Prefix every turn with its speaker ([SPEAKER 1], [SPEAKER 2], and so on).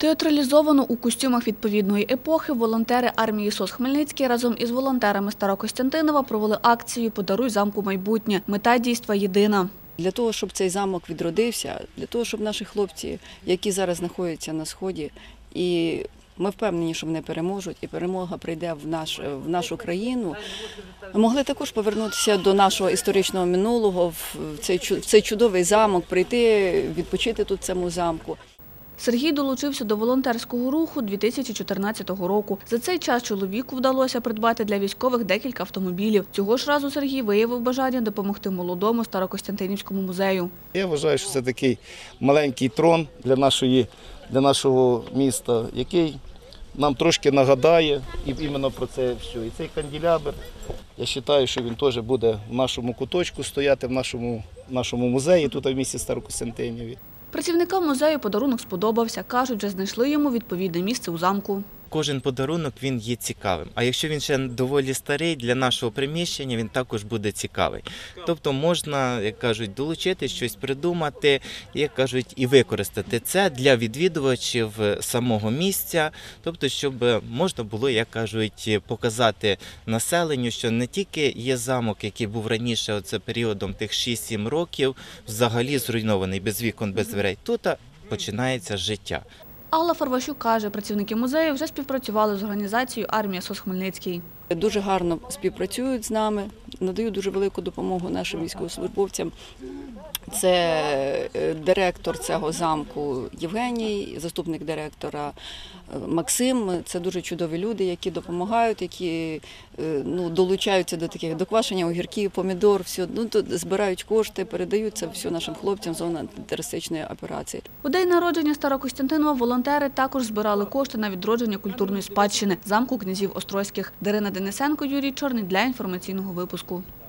[SPEAKER 1] Театралізовано у костюмах відповідної епохи волонтери армії СОС Хмельницький разом із волонтерами Старокостянтинова провели акцію «Подаруй замку майбутнє». Мета дійства єдина.
[SPEAKER 2] Для того, щоб цей замок відродився, для того, щоб наші хлопці, які зараз знаходяться на Сході, і ми впевнені, що вони переможуть, і перемога прийде в нашу країну, могли також повернутися до нашого історичного минулого, в цей чудовий замок, прийти, відпочити тут в цьому замку.
[SPEAKER 1] Сергій долучився до волонтерського руху 2014 року. За цей час чоловіку вдалося придбати для військових декілька автомобілів. Цього ж разу Сергій виявив бажання допомогти молодому Старокостянтинівському музею.
[SPEAKER 3] Я вважаю, що це такий маленький трон для нашого міста, який нам трошки нагадає іменно про це все. І цей канделябр, я вважаю, що він теж буде в нашому куточку стояти, в нашому музеї, тут в місті Старокостянтиніві.
[SPEAKER 1] Працівникам музею подарунок сподобався. Кажуть, вже знайшли йому відповідне місце у замку.
[SPEAKER 4] Кожен подарунок він є цікавим. А якщо він ще доволі старий, для нашого приміщення він також буде цікавий. Тобто можна, як кажуть, долучити, щось придумати, як кажуть, і використати це для відвідувачів самого місця. Тобто, щоб можна було, як кажуть, показати населенню, що не тільки є замок, який був раніше, оце періодом тих 6-7 років, взагалі зруйнований, без вікон, без дверей. Тут починається життя.
[SPEAKER 1] Алла Фарващук каже, працівники музею вже співпрацювали з організацією «Армія СОС Хмельницький».
[SPEAKER 2] Дуже гарно співпрацюють з нами, надають дуже велику допомогу нашим військовослужбовцям. Це директор цього замку Євгеній, заступник директора Максим. Це дуже чудові люди, які допомагають, які долучаються до квашення огірків, помідор, все. Тут збирають кошти, передають це все нашим хлопцям з зони антитерористичної операції.
[SPEAKER 1] У день народження Старокостянтинова волонтери також збирали кошти на відродження культурної спадщини замку князів Острозьких. Дарина Денисенко, Юрій Чорний для інформаційного випуску.